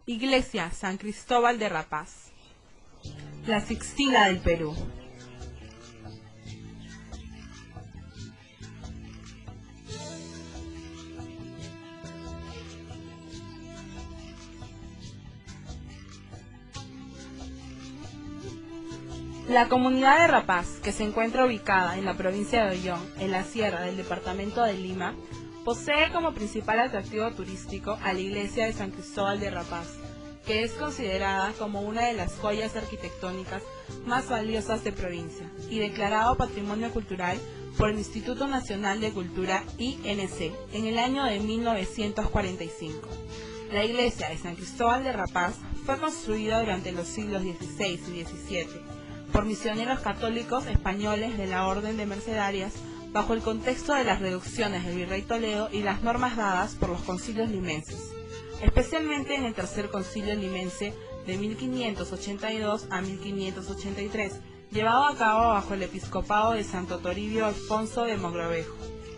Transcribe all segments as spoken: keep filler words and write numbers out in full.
Iglesia San Cristóbal de Rapaz. La Sixtina del Perú. La comunidad de Rapaz, que se encuentra ubicada en la provincia de Ollón, en la sierra del departamento de Lima, posee como principal atractivo turístico a la iglesia de San Cristóbal de Rapaz, que es considerada como una de las joyas arquitectónicas más valiosas de provincia y declarado Patrimonio Cultural por el Instituto Nacional de Cultura I N C en el año de mil novecientos cuarenta y cinco. La iglesia de San Cristóbal de Rapaz fue construida durante los siglos dieciséis y diecisiete por misioneros católicos españoles de la Orden de Mercedarias bajo el contexto de las reducciones del Virrey Toledo y las normas dadas por los concilios limenses, especialmente en el Tercer Concilio Limense de mil quinientos ochenta y dos a mil quinientos ochenta y tres, llevado a cabo bajo el episcopado de Santo Toribio Alfonso de Mogrovejo.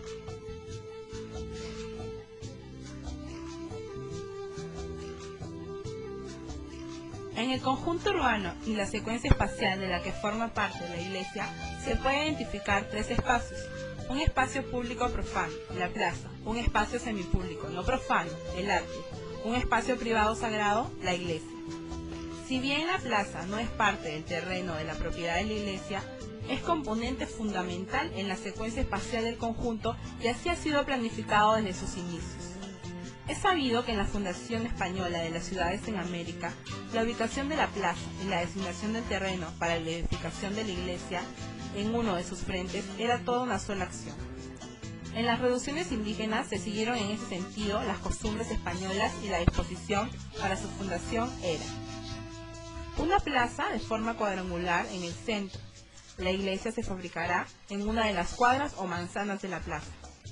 En el conjunto urbano y la secuencia espacial de la que forma parte la iglesia, se puede identificar tres espacios: un espacio público profano, la plaza; un espacio semipúblico no profano, el atrio; un espacio privado sagrado, la iglesia. Si bien la plaza no es parte del terreno de la propiedad de la iglesia, es componente fundamental en la secuencia espacial del conjunto y así ha sido planificado desde sus inicios. Es sabido que en la fundación española de las ciudades en América, la ubicación de la plaza y la designación del terreno para la edificación de la iglesia en uno de sus frentes era toda una sola acción. En las reducciones indígenas se siguieron en ese sentido las costumbres españolas y la disposición para su fundación era una plaza de forma cuadrangular en el centro. La iglesia se fabricará en una de las cuadras o manzanas de la plaza.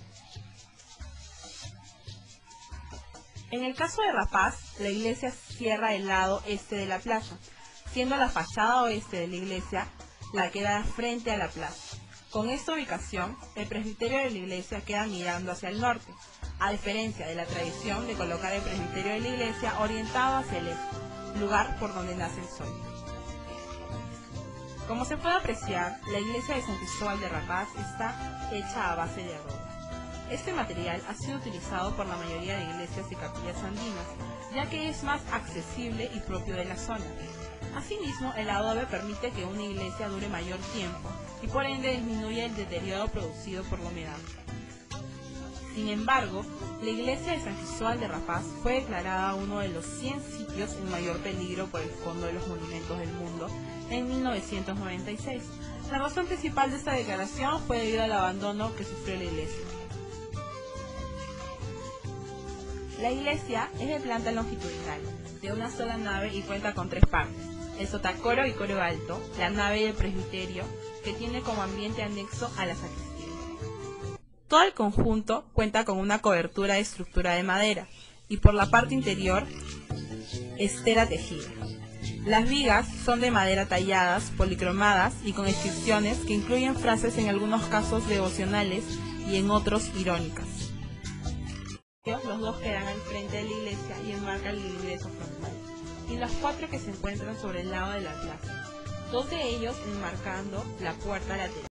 En el caso de Rapaz, la iglesia cierra el lado este de la plaza, siendo la fachada oeste de la iglesia la que da frente a la plaza. Con esta ubicación, el presbiterio de la iglesia queda mirando hacia el norte, a diferencia de la tradición de colocar el presbiterio de la iglesia orientado hacia el este, lugar por donde nace el sol. Como se puede apreciar, la iglesia de San Cristóbal de Rapaz está hecha a base de adobe. Este material ha sido utilizado por la mayoría de iglesias y capillas andinas, ya que es más accesible y propio de la zona. Asimismo, el adobe permite que una iglesia dure mayor tiempo y por ende disminuye el deterioro producido por la humedad. Sin embargo, la iglesia de San Cristóbal de Rapaz fue declarada uno de los cien sitios en mayor peligro por el Fondo de los Monumentos del Mundo en mil novecientos noventa y seis. La razón principal de esta declaración fue debido al abandono que sufrió la iglesia. La iglesia es de planta longitudinal, de una sola nave y cuenta con tres partes: el sotacoro y coro alto, la nave y el presbiterio, que tiene como ambiente anexo a la sacristía. Todo el conjunto cuenta con una cobertura de estructura de madera y por la parte interior, estera tejida. Las vigas son de madera talladas, policromadas y con inscripciones que incluyen frases en algunos casos devocionales y en otros irónicas. Los dos quedan al frente de la iglesia y enmarcan el ingreso frontal, y los cuatro que se encuentran sobre el lado de la plaza, dos de ellos enmarcando la puerta lateral.